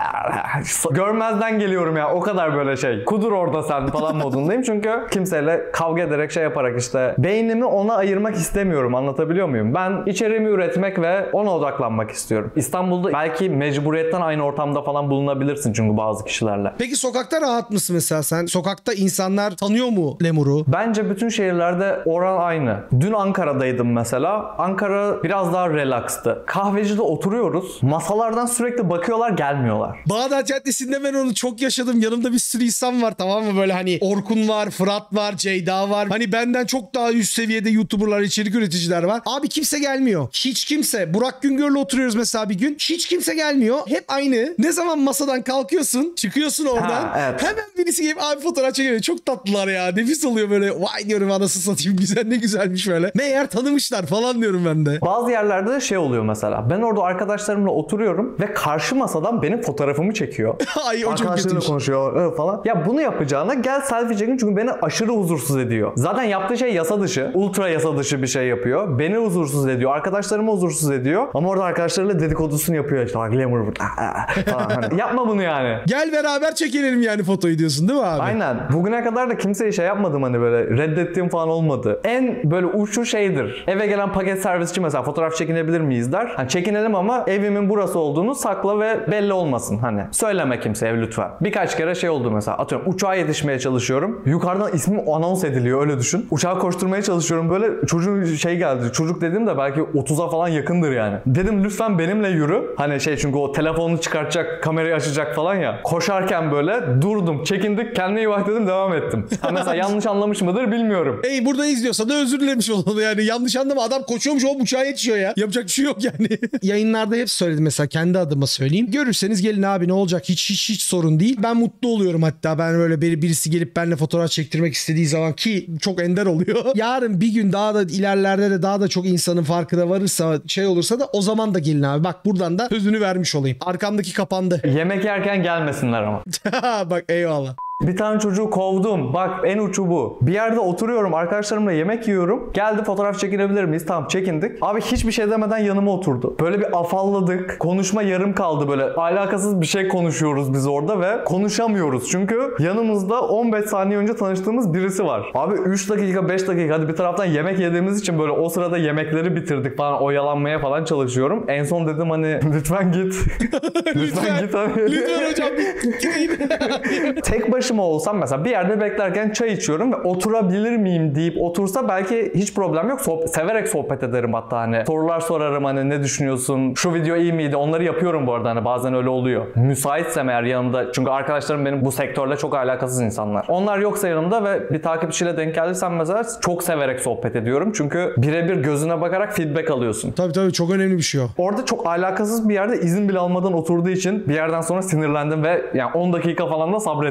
Speaker 2: Görmezden geliyorum ya. O kadar böyle kudur orada sen falan modundayım. Çünkü kimseyle kavga ederek yaparak beynimi ona ayırmak istemiyorum. Anlatabiliyor muyum? Ben içeriğimi üretmek ve ona odaklanmak istiyorum. İstanbul'da belki mecburiyetten aynı ortamda falan bulunabilirsin çünkü bazı kişilerle.
Speaker 1: Peki sokakta rahat mısın mesela sen? Sokakta insanlar tanıyor mu Lemur'u?
Speaker 2: Bence bütün şehirlerde oran aynı. Dün Ankara'daydım mesela. Ankara biraz daha relaxtı. Kahvecide oturuyoruz. Masalardan sürekli bakıyorlar, gelmiyorlar.
Speaker 1: Bağdat Caddesi'nde ben onu çok yaşadım. Yanımda bir sürü insan var, tamam mı? Böyle hani Orkun var, Fırat var, Ceyda var. Hani benden çok daha üst seviyede YouTuber'lar, içerik üreticiler var. Abi kimse gelmiyor. Hiç kimse. Burak Güngör'le oturuyoruz mesela bir gün. Hiç kimse gelmiyor. Hep aynı. Ne zaman masadan kalkıyorsun, çıkıyorsun oradan.
Speaker 2: Evet.
Speaker 1: Hemen birisi gelip abi fotoğraf çekiyor. Çok tatlılar ya. Nefis oluyor böyle. Vay diyorum, anasını satayım. Güzel, ne güzelmiş böyle. Meğer tanımışlar falan diyorum ben de.
Speaker 2: Bazı yerlerde de oluyor mesela. Ben orada arkadaşlarımla oturuyorum ve karşı masadan benim fotoğrafımı çekiyor.
Speaker 1: Ay, o çok
Speaker 2: Arkadaşlarıyla
Speaker 1: kötüymüş.
Speaker 2: konuşuyor falan. Ya bunu yapacağına gel selfie çekin çünkü beni aşırı huzursuz ediyor. Zaten yaptığı yasa dışı. Ultra yasa dışı bir şey yapıyor. Beni huzursuz ediyor. Arkadaşlarımı huzursuz ediyor. Ama orada arkadaşlarıyla dedikodusunu yapıyor. Bak Glamour falan. Hani yapma bunu yani.
Speaker 1: Gel beraber çekelim yani fotoyu diyorsun değil mi abi?
Speaker 2: Aynen. Bugüne kadar da kimseye yapmadım hani böyle reddettiğim falan olmadı. En böyle uçu Eve gelen paket servisçi mesela fotoğraf çekinebilir miyiz der. Hani çekinelim ama evimin burası olduğunu sakla ve belli olmasın hani. Söyleme kimseye lütfen. Birkaç kere oldu mesela. Atıyorum uçağa yetişmeye çalışıyorum. Yukarıdan ismim anons ediliyor, öyle düşün. Uçağa koşturmaya çalışıyorum böyle. Çocuğun geldi. Çocuk dediğim de belki 30'a falan yakındır yani. Dedim lütfen benimle yürü. Hani çünkü o telefonunu çıkartacak, kamerayı açacak falan ya. Koşarken böyle durdum, çekindik, kendine iyi bak dedim, devam ettim. Ha mesela yanlış anlamış mıdır bilmiyorum.
Speaker 1: Burada izliyorsa da özür dilemiş olmalı yani. Yanlış anlama, adam koşuyormuş, o uçağa yetişiyor ya. Yapacak bir şey yok yani. Yayınlarda hep söyledim mesela, kendi adıma söyleyeyim. Görürseniz gelin abi, ne olacak, hiç sorun değil. Ben mutlu oluyorum hatta, ben öyle birisi gelip benimle fotoğraf çektirmek istediği zaman, ki çok ender oluyor. Yarın bir gün daha da ilerlerde de daha da çok insanın farkına varırsa, olursa da o zaman da gelin abi. Bak buradan da sözünü vermiş olayım. Arkamdaki kapandı.
Speaker 2: Yemek yerken gelmesinler ama.
Speaker 1: Bak eyvallah.
Speaker 2: Bir tane çocuğu kovdum. Bak en uçu bu. Bir yerde oturuyorum, arkadaşlarımla yemek yiyorum. Geldi, fotoğraf çekinebilir miyiz? Tamam, çekindik. Abi hiçbir şey demeden yanıma oturdu. Böyle bir afalladık. Konuşma yarım kaldı böyle. Alakasız bir şey konuşuyoruz biz orada ve konuşamıyoruz. Çünkü yanımızda 15 saniye önce tanıştığımız birisi var. Abi 3 dakika 5 dakika hadi bir taraftan yemek yediğimiz için böyle o sırada yemekleri bitirdik falan, oyalanmaya falan çalışıyorum. En son dedim hani lütfen git. lütfen git abi.
Speaker 1: Lütfen hocam.
Speaker 2: Tek başıma olsam mesela bir yerde beklerken çay içiyorum ve oturabilir miyim deyip otursa belki hiç problem yok. Severek sohbet ederim hatta hani. Sorular sorarım hani, ne düşünüyorsun? Şu video iyi miydi? Onları yapıyorum bu arada hani, bazen öyle oluyor. Müsaitsem eğer yanımda. Çünkü arkadaşlarım benim bu sektörle çok alakasız insanlar. Onlar yoksa yanımda ve bir takipçiyle denk gelirsem mesela çok severek sohbet ediyorum. Çünkü birebir gözüne bakarak feedback alıyorsun.
Speaker 1: Tabii çok önemli bir şey o.
Speaker 2: Orada çok alakasız bir yerde izin bile almadan oturduğu için bir yerden sonra sinirlendim ve yani 10 dakika falan da sabrettim.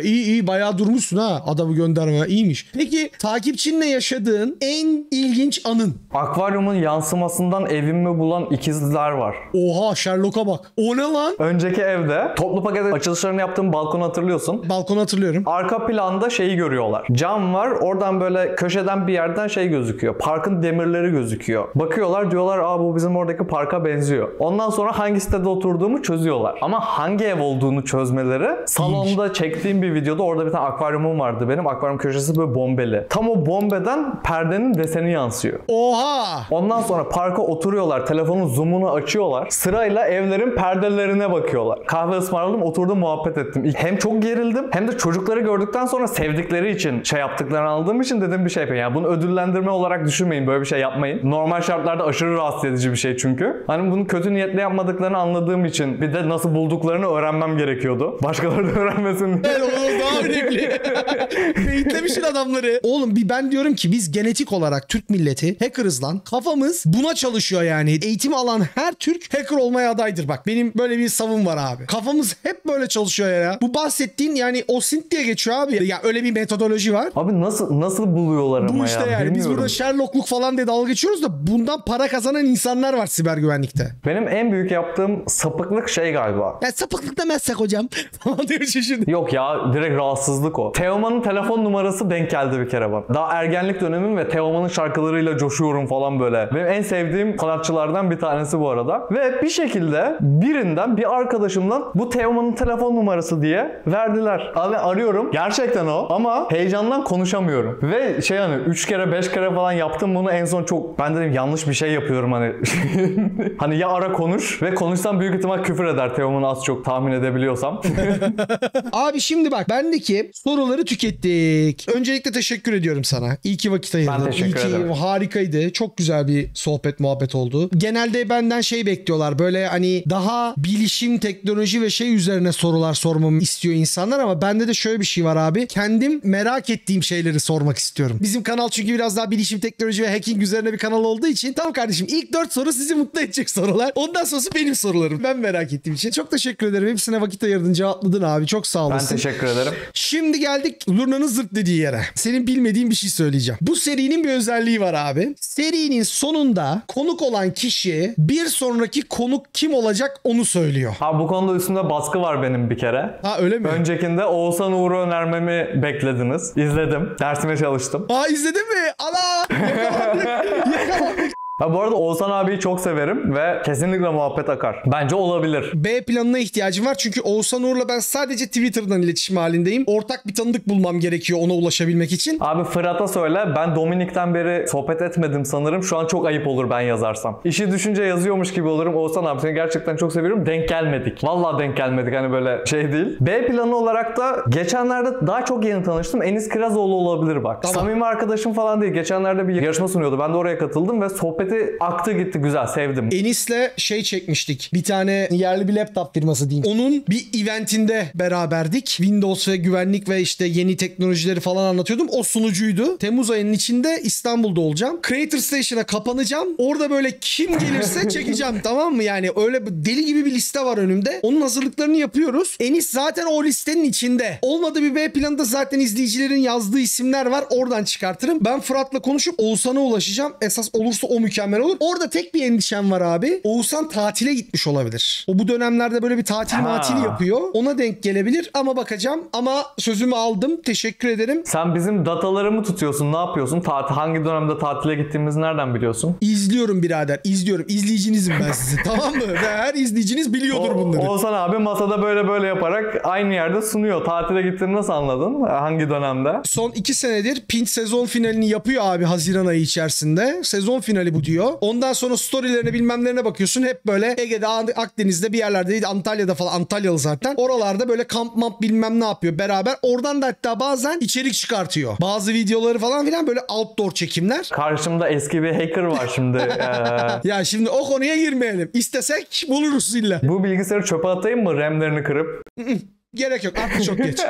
Speaker 1: iyi bayağı durmuşsun ha adamı göndermeye. İyiymiş. Peki takipçinle yaşadığın en ilginç anın?
Speaker 2: Akvaryumun yansımasından evimi bulan ikizler var.
Speaker 1: Oha Sherlock'a bak. O ne lan?
Speaker 2: Önceki evde toplu paket açılışlarını yaptığım balkonu hatırlıyorsun.
Speaker 1: Balkonu hatırlıyorum.
Speaker 2: Arka planda şeyi görüyorlar. Cam var. Oradan böyle köşeden bir yerden şey gözüküyor. Parkın demirleri gözüküyor. Bakıyorlar diyorlar bu bizim oradaki parka benziyor. Ondan sonra hangi sitede oturduğumu çözüyorlar. Ama hangi ev olduğunu çözmeleri salonda çektiğim bir videoda orada bir tane akvaryumum vardı benim. Akvaryum köşesi böyle bombeli. Tam o bombeden perdenin deseni yansıyor.
Speaker 1: Oha!
Speaker 2: Ondan sonra parka oturuyorlar. Telefonun zoom'unu açıyorlar. Sırayla evlerin perdelerine bakıyorlar. Kahve ısmarladım, oturdum muhabbet ettim. Hem çok gerildim hem de çocukları gördükten sonra sevdikleri için şey yaptıklarını anladığım için dedim bir şey yapayım. Yani bunu ödüllendirme olarak düşünmeyin. Böyle bir şey yapmayın. Normal şartlarda aşırı rahatsız edici bir şey çünkü. Hani bunu kötü niyetle yapmadıklarını anladığım için bir de nasıl bulduklarını öğrenmem gerekiyordu. Başkaları da öğrenmesin diye.
Speaker 1: O daha önemli. Beyitlemişsin adamları. Oğlum ben diyorum ki biz genetik olarak Türk milleti hackerız lan. Kafamız buna çalışıyor yani. Eğitim alan her Türk hacker olmaya adaydır bak. Benim böyle bir savım var abi. Kafamız hep böyle çalışıyor ya. Bu bahsettiğin yani OSINT diye geçiyor abi. Ya öyle bir metodoloji var.
Speaker 2: Abi nasıl buluyorlar ama
Speaker 1: Bu işte
Speaker 2: ya.
Speaker 1: yani. Biz
Speaker 2: Bilmiyorum.
Speaker 1: burada Sherlockluk falan diye dalga geçiyoruz da bundan para kazanan insanlar var siber güvenlikte.
Speaker 2: Benim en büyük yaptığım sapıklık şey galiba.
Speaker 1: Ya sapıklık demezsek hocam. Falan diyor şimdi.
Speaker 2: Yok ya direkt rahatsızlık o. Teoman'ın telefon numarası denk geldi bir kere bana. Daha ergenlik dönemim ve Teoman'ın şarkılarıyla coşuyorum falan böyle. Benim en sevdiğim sanatçılardan bir tanesi bu arada. Ve bir şekilde birinden bir arkadaşımdan bu Teoman'ın telefon numarası diye verdiler. Abi arıyorum. Gerçekten o. Ama heyecandan konuşamıyorum. Ve şey hani 3 kere 5 kere falan yaptım bunu en son çok ben dedim yanlış bir şey yapıyorum hani. Hani ya ara konuş ve konuşsam büyük ihtimal küfür eder Teoman'ı az çok tahmin edebiliyorsam.
Speaker 1: Abi şimdi bak bendeki soruları tükettik. Öncelikle teşekkür ediyorum sana. İyi ki vakit ayırdın.
Speaker 2: Ben teşekkür ederim.
Speaker 1: Harikaydı. Çok güzel bir sohbet muhabbet oldu. Genelde benden şey bekliyorlar. Böyle hani daha bilişim, teknoloji ve şey üzerine sorular sormamı istiyor insanlar ama bende de şöyle bir şey var abi. Kendim merak ettiğim şeyleri sormak istiyorum. Bizim kanal çünkü biraz daha bilişim, teknoloji ve hacking üzerine bir kanal olduğu için tamam kardeşim ilk 4 soru sizi mutlu edecek sorular. Ondan sonrası benim sorularım. Ben merak ettiğim için. Çok teşekkür ederim. Hepsine vakit ayırdın, cevapladın abi. Çok sağ olasın.
Speaker 2: Ben teşekkür ederim.
Speaker 1: Şimdi geldik Lurna'nın zırt dediği yere. Senin bilmediğin bir şey söyleyeceğim. Bu serinin bir özelliği var abi. Serinin sonunda konuk olan kişi bir sonraki konuk kim olacak onu söylüyor.
Speaker 2: Abi bu konuda üstümde baskı var benim bir kere.
Speaker 1: Ha öyle mi?
Speaker 2: Öncekinde Oğuzhan Uğur'u önermemi beklediniz. İzledim. Dersime çalıştım.
Speaker 1: Aa izledin mi? Ana! Yakalandık. Yakalandık.
Speaker 2: Ha, bu arada Oğuzhan abiyi çok severim ve kesinlikle muhabbet akar. Bence olabilir.
Speaker 1: B planına ihtiyacım var çünkü Oğuzhan Uğur'la ben sadece Twitter'dan iletişim halindeyim. Ortak bir tanıdık bulmam gerekiyor ona ulaşabilmek için.
Speaker 2: Abi Fırat'a söyle ben Dominik'ten beri sohbet etmedim sanırım. Şu an çok ayıp olur ben yazarsam. İşi düşünce yazıyormuş gibi olurum. Oğuzhan abi seni gerçekten çok seviyorum. Denk gelmedik. Vallahi denk gelmedik hani böyle şey değil. B planı olarak da geçenlerde daha çok yeni tanıştım. Enis Kirazoğlu olabilir bak.
Speaker 1: Tamam.
Speaker 2: Samimi arkadaşım falan değil. Geçenlerde bir yarışma sunuyordu. Ben de oraya katıldım ve sohbeti aktı gitti güzel sevdim.
Speaker 1: Enis'le şey çekmiştik. Bir tane yerli bir laptop firması diyeyim. Onun bir eventinde beraberdik. Windows ve güvenlik ve işte yeni teknolojileri falan anlatıyordum. O sunucuydu. Temmuz ayının içinde İstanbul'da olacağım. Creator Station'a kapanacağım. Orada böyle kim gelirse çekeceğim tamam mı? Yani öyle deli gibi bir liste var önümde. Onun hazırlıklarını yapıyoruz. Enis zaten o listenin içinde. Olmadı bir B planında zaten izleyicilerin yazdığı isimler var. Oradan çıkartırım. Ben Fırat'la konuşup Oğuzhan'a ulaşacağım. Esas olursa o mükemmel olur. Orada tek bir endişem var abi. Oğuzhan tatile gitmiş olabilir. O bu dönemlerde böyle bir tatil yapıyor. Ona denk gelebilir ama bakacağım. Ama sözümü aldım. Teşekkür ederim.
Speaker 2: Sen bizim dataları mı tutuyorsun? Ne yapıyorsun? Hangi dönemde tatile gittiğimizi nereden biliyorsun?
Speaker 1: İzliyorum birader. İzliyorum. İzleyicinizim ben sizin. Tamam mı? Ve her izleyiciniz biliyordur bunları.
Speaker 2: Oğuzhan abi masada böyle yaparak aynı yerde sunuyor. Tatile gittiğini nasıl anladın? Hangi dönemde?
Speaker 1: Son 2 senedir Pint sezon finalini yapıyor abi Haziran ayı içerisinde. Sezon finali bu diyor. Ondan sonra storylerine bilmemlerine bakıyorsun. Hep böyle Ege'de, Akdeniz'de bir yerlerde, Antalya'da falan, Antalyalı zaten. Oralarda böyle kamp bilmem ne yapıyor beraber. Oradan da hatta bazen içerik çıkartıyor. Bazı videoları falan filan böyle outdoor çekimler.
Speaker 2: Karşımda eski bir hacker var şimdi.
Speaker 1: Ya şimdi o konuya girmeyelim. İstesek buluruz illa.
Speaker 2: Bu bilgisayarı çöpe atayım mı RAM'lerini kırıp?
Speaker 1: Gerek yok. Artık çok geç.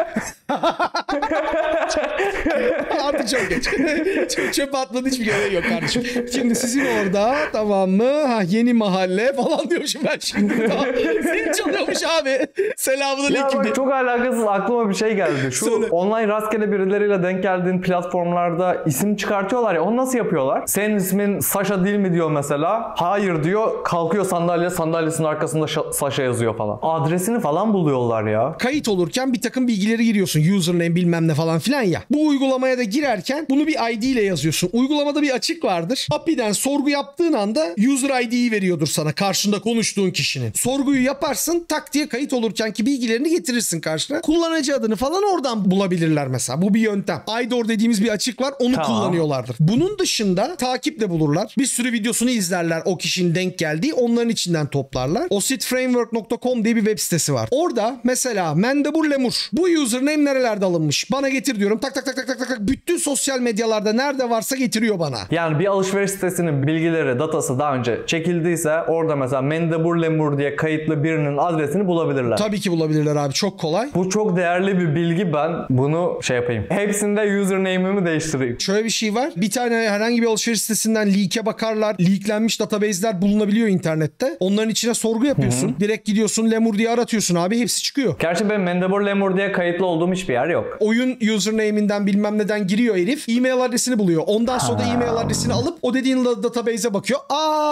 Speaker 1: Artık çok geç. Çöpe atmanın hiçbir gereği yok kardeşim. Şimdi sizin orada, tamam mı? Ha, yeni mahalle falan diyormuşum ben şimdi. Seni çalıyormuş abi. Selamünaleyküm.
Speaker 2: Ya bak, çok alakasız aklıma bir şey geldi. Şu
Speaker 1: Söyle.
Speaker 2: online rastgele birileriyle denk geldiğin platformlarda isim çıkartıyorlar ya, onu nasıl yapıyorlar? Senin ismin Sasha değil mi diyor mesela. Hayır diyor. Kalkıyor sandalyesinin arkasında Sasha yazıyor falan. Adresini falan buluyorlar ya.
Speaker 1: Kayıt olurken bir takım bilgileri giriyorsun. Username bilmem ne falan filan ya. Bu uygulamaya da girerken bunu bir ID ile yazıyorsun. Uygulamada bir açık vardır. API'den sorgu yaptığın anda user ID'yi veriyordur sana karşında konuştuğun kişinin. Sorguyu yaparsın, tak diye kayıt olurkenki bilgilerini getirirsin karşına. Kullanıcı adını falan oradan bulabilirler mesela. Bu bir yöntem. IDOR dediğimiz bir açık var. Onu kullanıyorlardır. Bunun dışında takip de bulurlar. Bir sürü videosunu izlerler o kişinin denk geldiği. Onların içinden toplarlar. ositframework.com diye bir web sitesi var. Orada mesela Mendebur Lemur. Bu username nerelerde alınmış? Bana getir diyorum. Tak tak tak tak tak tak. Bütün sosyal medyalarda nerede varsa getiriyor bana.
Speaker 2: Yani bir alışveriş sitesinin bilgileri, datası daha önce çekildiyse orada mesela Mendebur Lemur diye kayıtlı birinin adresini bulabilirler.
Speaker 1: Tabii ki bulabilirler abi. Çok kolay.
Speaker 2: Bu çok değerli bir bilgi. Ben bunu şey yapayım. Hepsinde username'imi değiştireyim.
Speaker 1: Şöyle bir şey var. Bir tane herhangi bir alışveriş sitesinden leak'e bakarlar. Leaklenmiş database'ler bulunabiliyor internette. Onların içine sorgu yapıyorsun. Direkt gidiyorsun Lemur diye aratıyorsun abi. Hepsi çıkıyor.
Speaker 2: Gerçi benim Mendebur Lemur diye kayıtlı olduğum hiçbir yer yok.
Speaker 1: Oyun username'inden bilmem neden giriyor herif. E-mail adresini buluyor. Ondan sonra da e-mail adresini alıp o dediğin database'e bakıyor.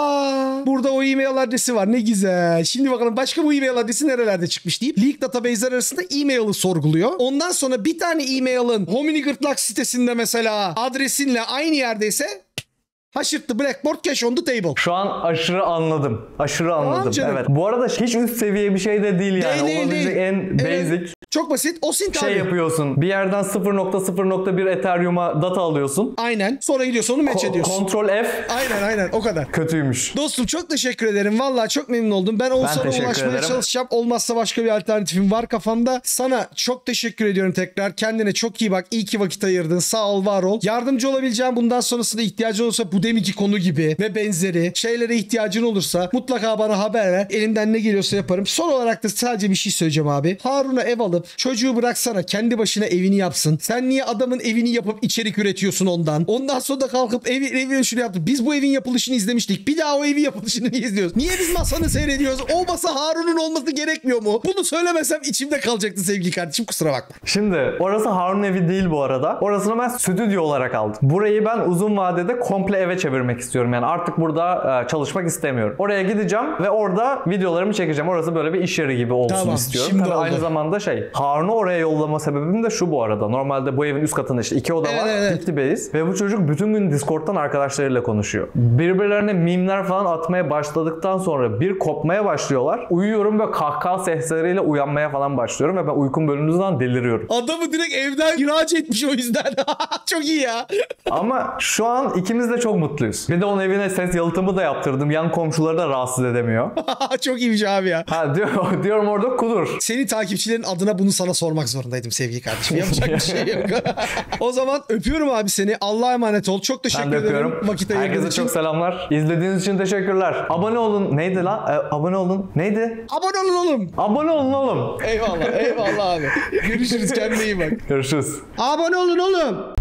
Speaker 1: Burada o e-mail adresi var. Ne güzel. Şimdi bakalım başka bu e-mail adresi nerelerde çıkmış deyip leak database'ler arasında e-mail'i sorguluyor. Ondan sonra bir tane e-mail'ın Homini Gırtlak sitesinde mesela adresinle aynı yerdeyse haşırttı blackboard cash on the table.
Speaker 2: Şu an aşırı anladım. Aşırı anladım.
Speaker 1: canım.
Speaker 2: Evet. Bu arada hiç üst seviye bir şey de değil yani.
Speaker 1: Değil.
Speaker 2: Olabilecek en
Speaker 1: Evet.
Speaker 2: basic
Speaker 1: Çok basit. OSINT
Speaker 2: şey
Speaker 1: abi.
Speaker 2: yapıyorsun. Bir yerden 0.0.1 Ethereum'a data alıyorsun.
Speaker 1: Aynen. Sonra gidiyorsun onu match ediyorsun.
Speaker 2: Ctrl F.
Speaker 1: Aynen o kadar.
Speaker 2: Kötüymüş.
Speaker 1: Dostum çok teşekkür ederim. Vallahi çok memnun oldum. Ben Oğuzhan'a
Speaker 2: teşekkür
Speaker 1: ulaşmaya
Speaker 2: ederim.
Speaker 1: çalışacağım. Olmazsa başka bir alternatifim var kafamda. Sana çok teşekkür ediyorum tekrar. Kendine çok iyi bak. İyi ki vakit ayırdın. Sağ ol, var ol. Yardımcı olabileceğim bundan sonrasında ihtiyacın olursa bu deminki konu gibi ve benzeri şeylere ihtiyacın olursa mutlaka bana haber ver. Elimden ne geliyorsa yaparım. Son olarak da sadece bir şey söyleyeceğim abi. Harun'a ev alıp çocuğu bıraksana. Kendi başına evini yapsın. Sen niye adamın evini yapıp içerik üretiyorsun ondan? Ondan sonra da kalkıp evi şunu yaptı. Biz bu evin yapılışını izlemiştik. Bir daha o evin yapılışını niye izliyoruz? Niye biz masanı seyrediyoruz? O masa Harun'un olması gerekmiyor mu? Bunu söylemesem içimde kalacaktı sevgili kardeşim. Kusura bakma.
Speaker 2: Şimdi orası Harun evi değil bu arada. Orasını ben stüdyo olarak aldım. Burayı ben uzun vadede komple eve çevirmek istiyorum. Yani artık burada çalışmak istemiyorum. Oraya gideceğim ve orada videolarımı çekeceğim. Orası böyle bir iş yeri gibi olsun
Speaker 1: Tamam,
Speaker 2: istiyorum.
Speaker 1: şimdi
Speaker 2: Tabii
Speaker 1: oldu.
Speaker 2: aynı zamanda Harun'u oraya yollama sebebim de şu bu arada. Normalde bu evin üst katında işte 2 oda var.
Speaker 1: Evet.
Speaker 2: Dipli base. Ve bu çocuk bütün gün Discord'dan arkadaşlarıyla konuşuyor. Birbirlerine mimler falan atmaya başladıktan sonra bir kopmaya başlıyorlar. Uyuyorum ve kahkaha sesleriyle uyanmaya falan başlıyorum ve ben uykum bölündüğü zaman deliriyorum.
Speaker 1: Adamı direkt evden ihraç etmiş o yüzden. Çok iyi ya.
Speaker 2: Ama şu an ikimiz de çok mutluyuz. Bir de onun evine ses yalıtımı da yaptırdım. Yan komşuları da rahatsız edemiyor.
Speaker 1: Çok iyiymiş abi ya.
Speaker 2: Diyorum orada kudur.
Speaker 1: Senin takipçilerin adına bunu sana sormak zorundaydım sevgili kardeşim. Yapacak bir şey yok. O zaman öpüyorum abi seni. Allah'a emanet ol. Çok teşekkür
Speaker 2: Ben de
Speaker 1: ederim.
Speaker 2: öpüyorum.
Speaker 1: Vakit ayırdığın
Speaker 2: Herkese
Speaker 1: için.
Speaker 2: çok selamlar. İzlediğiniz için teşekkürler. Abone olun. Neydi lan? Abone olun. Neydi?
Speaker 1: Abone olun oğlum.
Speaker 2: Abone olun oğlum.
Speaker 1: Eyvallah abi. Görüşürüz. Kendine iyi bak.
Speaker 2: Görüşürüz.
Speaker 1: Abone olun oğlum.